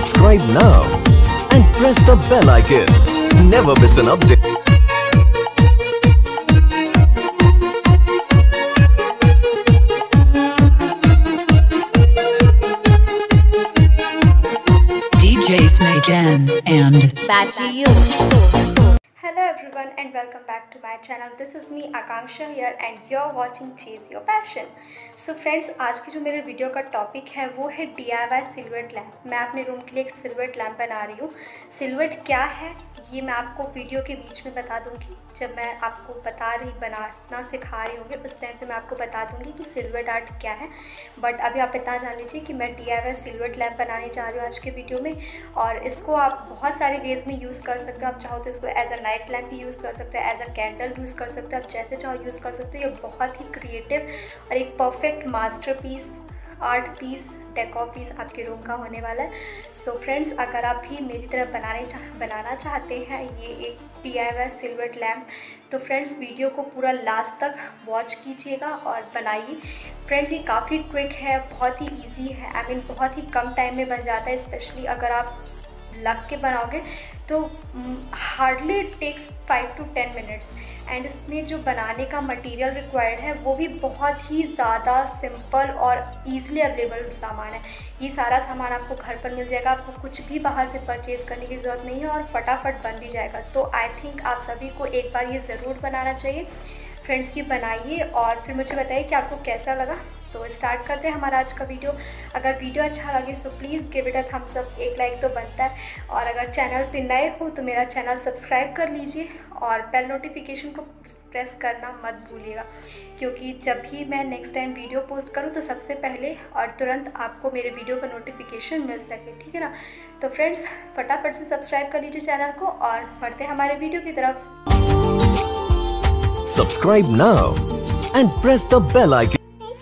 Subscribe now and press the bell icon. Never miss an update. DJ Smagan and Bachi Hello everyone and welcome back to my channel. This is me Akanksha here and you're watching Chase Your Passion. So friends, आज की जो मेरे video का topic है वो है DIY सिलवट lamp. मैं अपने रूम के लिए एक सिलवट लैम्प बना रही हूँ. सिलवट क्या है ये मैं आपको वीडियो के बीच में बता दूँगी. जब मैं आपको बनाना सिखा रही होंगी उस टाइम पे मैं आपको बता दूँगी कि सिलवट आर्ट क्या है. बट अभी आप इतना जान लीजिए कि मैं DIY सिलवट लैम्प बनाने जा रही हूँ आज के वीडियो में. और इसको आप बहुत सारे वेज में यूज़ कर सकते हो. आप चाहो तो इसको एज अ नाइट लैम्प भी यूज़ कर सकते हो, एज अ कैंडल यूज़ कर सकते हो. आप जैसे चाहो यूज़ कर सकते हो. ये बहुत ही क्रिएटिव और एक perfect masterpiece, art piece, decor piece आपके रूम का होने वाला है. सो फ्रेंड्स, अगर आप भी मेरी तरह बनाना चाहते हैं ये एक DIY सिलवट लैम्प, तो फ्रेंड्स वीडियो को पूरा लास्ट तक वॉच कीजिएगा और बनाइए. फ्रेंड्स ये काफ़ी क्विक है, बहुत ही इजी है. बहुत ही कम टाइम में बन जाता है. स्पेशली अगर आप लग के बनाओगे तो hardly takes 5 to 10 minutes. And इसमें जो बनाने का मटेरियल रिक्वायर्ड है वो भी बहुत ही ज़्यादा सिंपल और ईज़िली अवेलेबल सामान है. ये सारा सामान आपको घर पर मिल जाएगा. आपको कुछ भी बाहर से परचेज़ करने की ज़रूरत नहीं है और फटाफट बन भी जाएगा. तो आई थिंक आप सभी को एक बार ये ज़रूर बनाना चाहिए. फ्रेंड्स की बनाइए और फिर मुझे बताइए कि आपको कैसा लगा. तो स्टार्ट करते हैं हमारा आज का वीडियो. अगर वीडियो अच्छा लगे so please give it a thumbs up. एक लाइक तो बनता है. और अगर चैनल पे नए हो तो मेरा चैनल सब्सक्राइब कर लीजिए और बेल नोटिफिकेशन को प्रेस करना मत भूलिएगा, क्योंकि जब भी मैं नेक्स्ट टाइम वीडियो पोस्ट करूँ तो सबसे पहले और तुरंत आपको मेरे वीडियो का नोटिफिकेशन मिल सके. ठीक है ना. तो फ्रेंड्स फटाफट से सब्सक्राइब कर लीजिए चैनल को और बढ़ते हैं हमारे वीडियो की तरफ. Subscribe now and press the bell icon.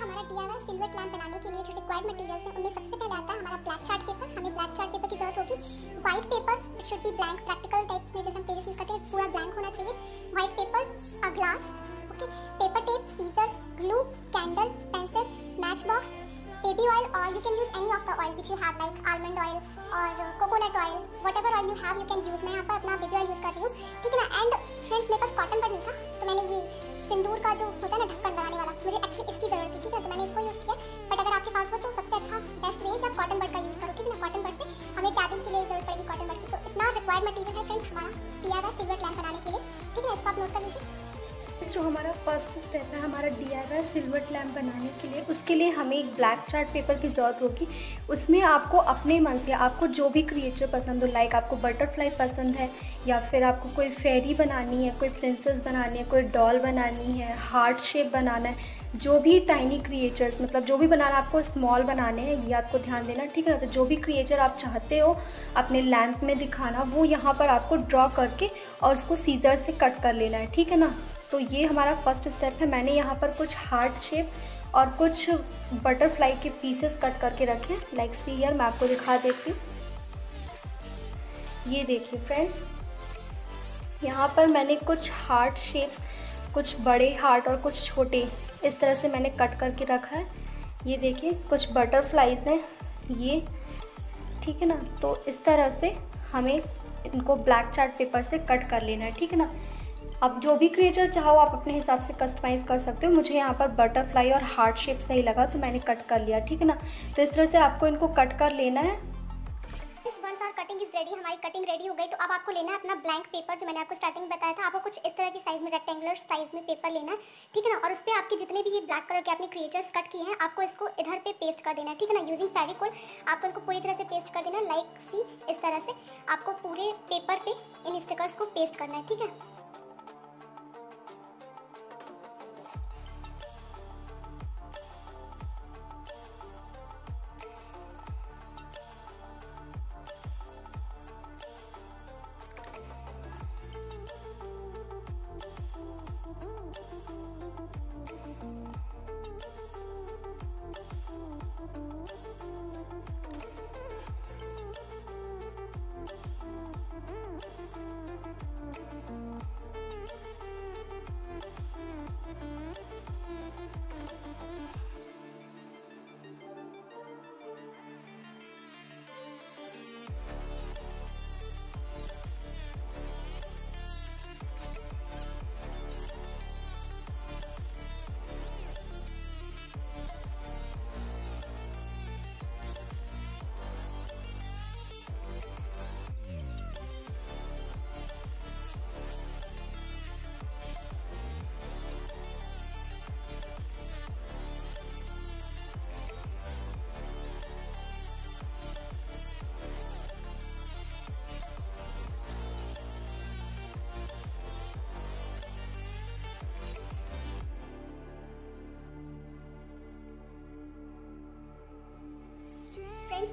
Materials है. उनमें सबसे पहले आता है हमारा ब्लैक चार्ट पेपर. हमें ब्लैक चार्ट पेपर की जरूरत होगी. White paper, it should be blank, practical type में जैसे हम पेजेस यूज करते हैं पूरा ब्लैंक होना चाहिए. White paper, a glass, okay, paper tape, scissor, glue, candle, pencil, matchbox, baby oil, और you can use any of the oil which you have like almond oil और coconut oil, whatever oil you have you can use. मैं यहाँ पर अपना baby oil use कर रही हूँ. ठीक है ना. एंड फ्रेंड्स मेरे पास कॉटन बड नहीं था तो मैंने ये सिंदूर का जो होता है ना ढक्कन लगाने वाला, मुझे एक्चुअली इसकी जरूरत थी. ठीक है, तो मैंने इसको यूज़ किया. बट अगर आपके पास हो तो सबसे अच्छा बेस्ट है कि आप कॉटन बड का यूज़ करो. ठीक है ना. कॉटन बड से हमें टैपिंग के लिए जरूरत पड़ेगी कॉटन बड की. तो इतना रिक्वायर्ड मटेरियल है फ्रेंड्स हमारा DIY सिल्वर लैम्प बनाने के लिए. ठीक है, इसको आप नोट कर लीजिए. जो हमारा फर्स्ट स्टेप है हमारा DIY सिल्वट लैम्प बनाने के लिए, उसके लिए हमें एक ब्लैक चार्ट पेपर की ज़रूरत होगी. उसमें आपको अपने मन से आपको जो भी क्रिएचर पसंद हो, लाइक आपको बटरफ्लाई पसंद है या फिर आपको कोई फेरी बनानी है, कोई प्रिंसेस बनानी है, कोई डॉल बनानी है, हार्ट शेप बनाना है, जो भी टाइनी क्रिएचर्स मतलब जो भी बनाना आपको स्मॉल बनाने हैं ये आपको ध्यान देना. ठीक है ना. तो जो भी क्रिएचर आप चाहते हो अपने लैम्प में दिखाना वो यहाँ पर आपको ड्रॉ करके और उसको सीजर से कट कर लेना है. ठीक है ना. तो ये हमारा फर्स्ट स्टेप है. मैंने यहाँ पर कुछ हार्ट शेप और कुछ बटरफ्लाई के पीसेस कट करके रखे. लाइक सी हियर, मैं आपको दिखा देती हूँ. ये देखिए फ्रेंड्स, यहाँ पर मैंने कुछ हार्ट शेप्स, कुछ बड़े हार्ट और कुछ छोटे, इस तरह से मैंने कट करके रखा है. ये देखिए कुछ बटरफ्लाइज हैं ये. ठीक है ना. तो इस तरह से हमें इनको ब्लैक चार्ट पेपर से कट कर लेना है. ठीक है ना. अब जो भी क्रिएचर चाहो आप अपने हिसाब से कस्टमाइज़ कर सकते हो. मुझे यहाँ पर बटरफ्लाई और हार्ट शेप सही लगा तो मैंने कट कर लिया. ठीक है ना. तो इस तरह से आपको इनको कट कर लेना है. Once our cutting is ready, हमारी कटिंग रेडी हो गई. तो अब आपको लेना है अपना ब्लैंक पेपर जो मैंने आपको स्टार्टिंग में बताया था. आपको कुछ इस तरह की साइज में, रेक्टेंगुलर साइज में पेपर लेना है. ठीक है ना. और उस पर आपके जितने भी ये ब्लैक कलर के आपने क्रिएचर्स कट किए हैं आपको इसको इधर पे पेस्ट कर देना है. ठीक है ना. यूजिंग फेविकोल आपको इनको पूरी तरह से पेस्ट कर देना है. लाइक सी इस तरह से आपको पूरे पेपर पे इन स्टिकर्स को पेस्ट करना है. ठीक है.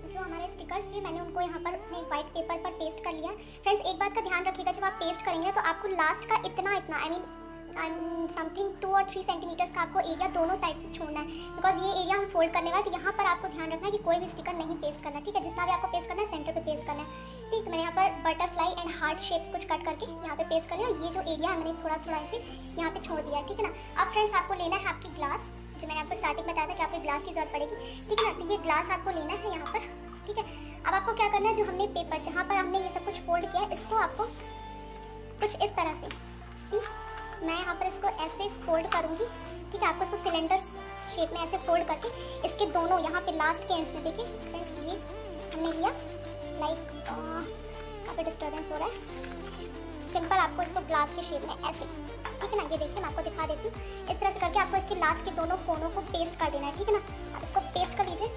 जो हमारे स्टिकर्स थे मैंने उनको यहाँ पर अपने वाइट पेपर पर पेस्ट कर लिया। फ्रेंड्स एक बात का ध्यान रखिएगा, जब आप पेस्ट करेंगे तो आपको लास्ट का इतना आई मीन समथिंग 2 और 3 सेंटीमीटर्स का आपको एरिया दोनों साइड से छोड़ना है, बिकॉज ये एरिया हम फोल्ड करने वाले। तो यहाँ पर आपको ध्यान रखना है कि कोई भी स्टिकर नहीं पेस्ट करना, ठीक है। जितना भी आपको पेस्ट करना है सेंटर पे पेस्ट करना है, ठीक। तो मैंने यहाँ पर बटरफ्लाई एंड हार्ट शेप्स कुछ कट करके यहाँ पे पेस्ट कर लिया। ये जो एरिया है मैंने थोड़ा थोड़ा ऐसे यहाँ पे छोड़ दिया, ठीक है ना। अब फ्रेंड्स आपको लेना है आपकी ग्लास, जो मैंने आपको स्टार्टिंग में बताया था कि आपको ग्लास की जरूरत पड़ेगी, ठीक है ना। तो ये ग्लास आपको लेना है यहाँ पर, ठीक है। अब आपको क्या करना है, जो हमने पेपर जहाँ पर हमने ये सब कुछ फोल्ड किया है इसको आपको कुछ इस तरह से, सी मैं यहाँ पर इसको ऐसे फोल्ड करूँगी, ठीक है। आपको इसको सिलेंडर शेप में ऐसे फोल्ड करके इसके दोनों यहाँ पे लास्ट के एंड्स में देखिए फ्रेंड्स, ये हमने लिया लाइक काफ़ी डिस्टर्बेंस हो रहा है। सिंपल आपको इसको ग्लास के शेप में ऐसे, ठीक है ना। ये देखिए मैं आपको दिखा देती हूँ, इस तरह से करके आपको इसके लास्ट के दोनों कोनों को पेस्ट कर देना है, ठीक है ना। आप इसको पेस्ट कर लीजिए।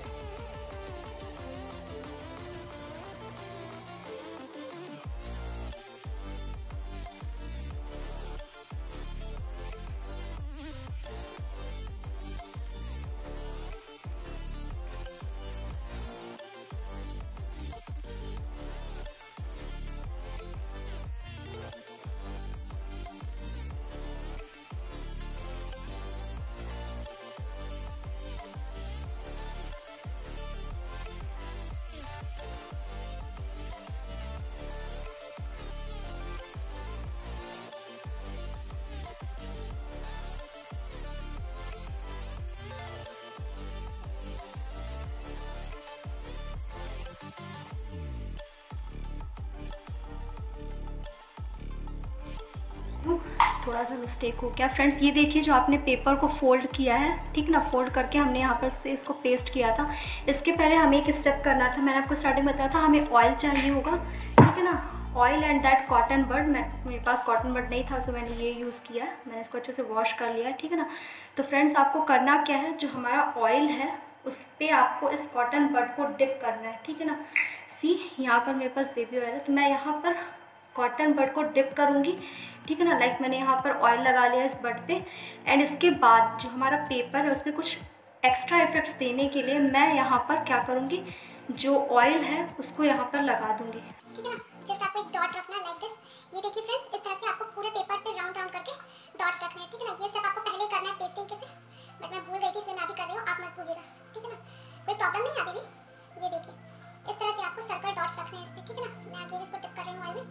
थोड़ा सा मिस्टेक हो गया फ्रेंड्स। ये देखिए जो आपने पेपर को फोल्ड किया है, ठीक ना, फोल्ड करके हमने यहाँ पर से इसको पेस्ट किया था। इसके पहले हमें एक स्टेप करना था, मैंने आपको स्टार्टिंग में बताया था हमें ऑयल चाहिए होगा, ठीक है ना। Oil and that cotton bud, मेरे पास कॉटन बड नहीं था सो मैंने ये यूज़ किया, मैंने इसको अच्छे से वॉश कर लिया, ठीक है ना। तो फ्रेंड्स आपको करना क्या है, जो हमारा ऑयल है उस पर आपको इस कॉटन बड को डिप करना है, ठीक है ना। सी यहाँ पर मेरे पास बेबी ऑयल है, तो मैं यहाँ पर कॉटन बड को डिप करूँगी, ठीक है ना। लाइक मैंने यहाँ पर ऑयल लगा लिया इस बड पे। एंड इसके बाद जो हमारा पेपर है उस पर कुछ एक्स्ट्रा इफेक्ट्स देने के लिए मैं यहाँ पर क्या करूँगी, जो ऑयल है उसको यहाँ पर लगा दूँगी, ठीक है ना। जस्ट आपको एक डॉट रखना है लाइक दिस। ये देखिए फ्रेंड्स, इस तरह से आपको पूरे पेपर पे राउंड राउंड करके डॉट्स रखना है, ठीक है ना। ये स्टेप आपको पहले करना है पेस्टिंग के से, बट मैं भूल गई थी इसलिए मैं भी कर रही हूँ, आप मत भूलिएगा, ठीक है ना। कोई प्रॉब्लम नहीं आती भी। ये देखिए इस तरह से आपको सर्कल डॉट्स रखने हैं इस पर, ठीक है ना। मैं अगेन इसको टिप कर रही हूँ ऑयल में।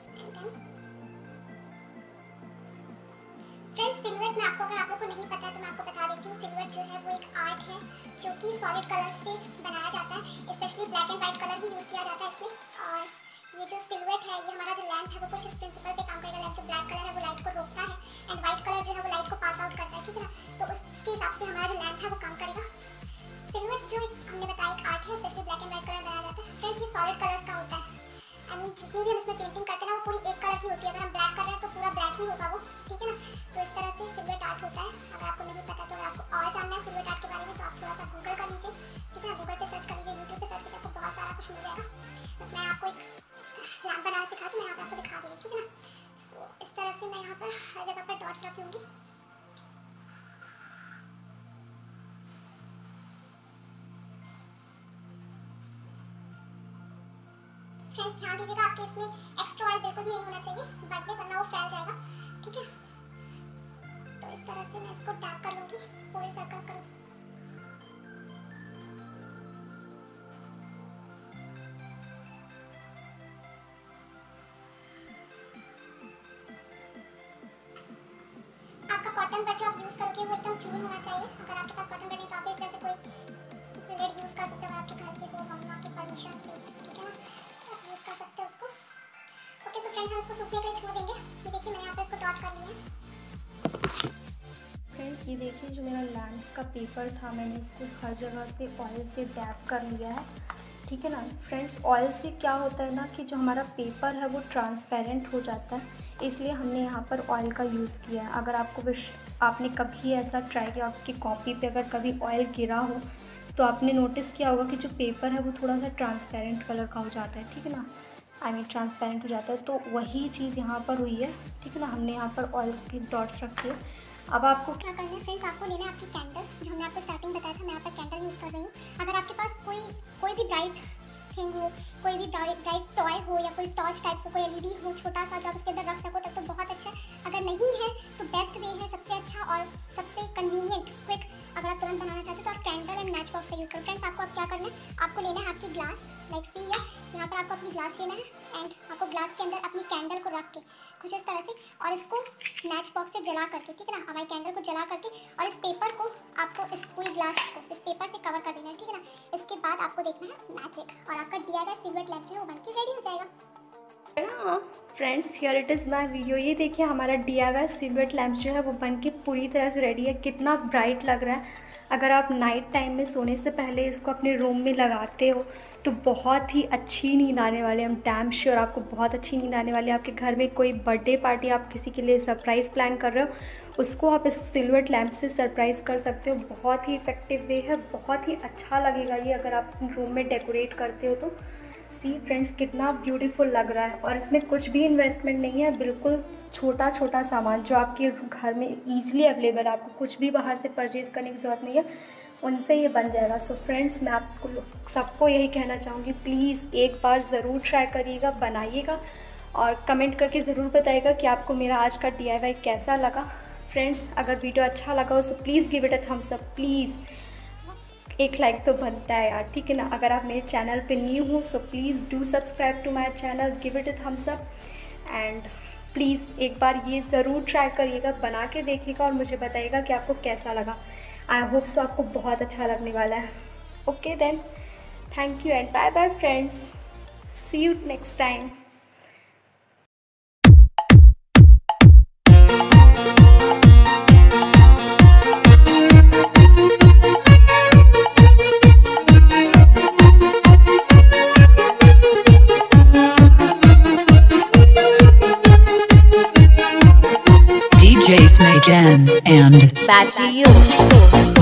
फ्रेंड्स सिल्हूट में आपको, अगर आप लोग को नहीं पता है तो मैं आपको बता देती हूँ, सिल्हूट जो है वो एक आर्ट है जो कि सॉलिड कलर से बनाया जाता है। Specially black and white colour ही यूज़ किया जाता है इसमें। और ये जो सिल्हूट है, ये हमारा जो लैंप है वो कुछ इस प्रिंसिपल पे काम करेगा। लाइक जो ब्लैक कलर है वो लाइट को रोकता है एंड वाइट कलर जो है वो लाइट को पास आउट करता है, ठीक है ना। तो उसके हिसाब से हमारा जो लैंप है वो काम करेगा। सिल्हूट जो हमने बताया एक आर्ट है, specially black and white colour बनाया जाता है। फ्रेंड्स ये सॉलिड कलर्स का होता है, आई मीन जितनी भी हम इसमें पेंटिंग करते हैं ना वो पूरी एक कलर की होती है। अगर हम ब्लैक कर रहे हैं तो पूरा ब्लैक ही होगा वो, ठीक है ना। तो इस तरह से सिल्हूट आर्ट होता है। अगर आपको नहीं पता तो, अगर आपको और जानना है सिल्हूट आर्ट के बारे में तो आप थोड़ा सा गूगल कर लीजिए, ठीक है ना। गूगल पे सर्च कर लीजिए, यूट्यूब पे सर्च करके आपको बहुत सारा कुछ मिल जाएगा। तो मैं आपको एक लैंप बनाना सिखा दूँ, मैं यहाँ पर आपको दिखा दूँगी, ठीक है ना। सो इस तरह से मैं यहाँ पर हर जगह पर डॉट्स रख लूँगी। फ्रेंड्स ध्यान दीजिएगा, आपके इसमें एक्स्ट्रा ऑयल बिल्कुल भी नहीं होना चाहिए बट में, वरना वो फैल जाएगा, ठीक है। तो इस तरह से मैं इसको टैप कर लूँगी, पूरे सर्कल करूँ। आपका कॉटन बड जो आप यूज़ करोगे वो एकदम क्लीन होना चाहिए। अगर आपके पास कॉटन बड नहीं तो आप इस तरह से कोई लिड यूज़ कर सकते हो आपके घर के हो, मम्मा की परमिशन से, ठीक है ना। यूज़ कर सकते हो उसको। ओके तो फ्रेंड्स हम इसको सूखने के लिए छोड़ देंगे। ये देखिए मैंने यहाँ पर इसको डॉट कर लिया है। फ्रेंड्स ये देखिए जो मेरा लैंप का पेपर था, मैंने इसको हर जगह से ऑयल से डैप कर लिया है, ठीक है ना। फ्रेंड्स ऑयल से क्या होता है ना कि जो हमारा पेपर है वो ट्रांसपेरेंट हो जाता है, इसलिए हमने यहाँ पर ऑयल का यूज़ किया है। अगर आपने कभी ऐसा ट्राई किया, आपकी कॉपी पे अगर कभी ऑयल गिरा हो तो आपने नोटिस किया होगा कि जो पेपर है वो थोड़ा सा ट्रांसपेरेंट कलर का हो जाता है, ठीक है ना। आई मीन ट्रांसपेरेंट हो जाता है, तो वही चीज़ यहाँ पर हुई है, ठीक है ना। हमने यहाँ पर ऑयल के डॉट्स रखे हैं। अब आपको क्या करना है फ्रेंड्स, आपको लेना है आपकी कैंडल, जो हमने आपको स्टार्टिंग बताया था। मैं यहाँ पर कैंडल यूज़ कर रही हूँ। अगर आपके पास कोई भी ब्राइट थिंग हो, कोई भी ब्राइट टॉय हो या कोई टॉर्च टाइप का कोई LED हो छोटा सा जो आप उसके अंदर रख सको तब तो बहुत अच्छा है। अगर नहीं है तो बेस्ट वे है, सबसे अच्छा और सबसे कन्वीनियंट क्विक अगर आप तुरंत बनाना चाहते हो तो आप कैंडल एंड मैच बॉक्स का यूज़ करो। फ्रेंड्स आपको अब क्या करना है, आपको लेना है आपकी ग्लास, लाइक सी है यहाँ पर आपको अपनी ग्लास लेना है एंड आपको ग्लास के अंदर अपनी कैंडल को रख के कुछ इस तरह से और इसको मैच बॉक्स से जला करके, ठीक है ना, हमारी कैंडल को जला करके और इस पेपर को आपको इस पूरी ग्लास को इस पेपर से कवर कर देना है, ठीक है ना। इसके बाद आपको देखना है मैजिक और आपका DIY सिल्वर लैंप जो है वो बनके रेडी हो जाएगा। Friends here it is my video. ये देखिए हमारा DIY सिल्वर लैंप जो है वो बनके पूरी तरह से रेडी है। कितना ब्राइट लग रहा है। अगर आप नाइट टाइम में सोने से पहले इसको अपने रूम में लगाते हो तो बहुत ही अच्छी नींद आने वाली है। हम डैम श्योर आपको बहुत अच्छी नींद आने वाली है। आपके घर में कोई बर्थडे पार्टी आप किसी के लिए सरप्राइज़ प्लान कर रहे हो उसको आप इस सिल्वर लैंप से सरप्राइज़ कर सकते हो। बहुत ही इफ़ेक्टिव वे है, बहुत ही अच्छा लगेगा ये अगर आप रूम में डेकोरेट करते हो तो। सी फ्रेंड्स कितना ब्यूटीफुल लग रहा है और इसमें कुछ भी इन्वेस्टमेंट नहीं है, बिल्कुल छोटा छोटा सामान जो आपके घर में ईजिली अवेलेबल है, आपको कुछ भी बाहर से परचेज़ करने की ज़रूरत नहीं है, उनसे ये बन जाएगा। सो फ्रेंड्स मैं आपको सबको यही कहना चाहूँगी, प्लीज़ एक बार ज़रूर ट्राई करिएगा, बनाइएगा और कमेंट करके ज़रूर बताइएगा कि आपको मेरा आज का DIY कैसा लगा। फ्रेंड्स अगर वीडियो अच्छा लगा हो तो please give it a thumbs up, please एक लाइक तो बनता है यार, ठीक है ना। अगर आप मेरे चैनल पे न्यू हो so please do subscribe to my channel, give it a thumbs up and please एक बार ये ज़रूर ट्राई करिएगा, बना के देखिएगा और मुझे बताइएगा कि आपको कैसा लगा। आई होप सो आपको बहुत अच्छा लगने वाला है। Okay then, thank you and bye bye friends, see you next time. DJs Megan and Bachi you.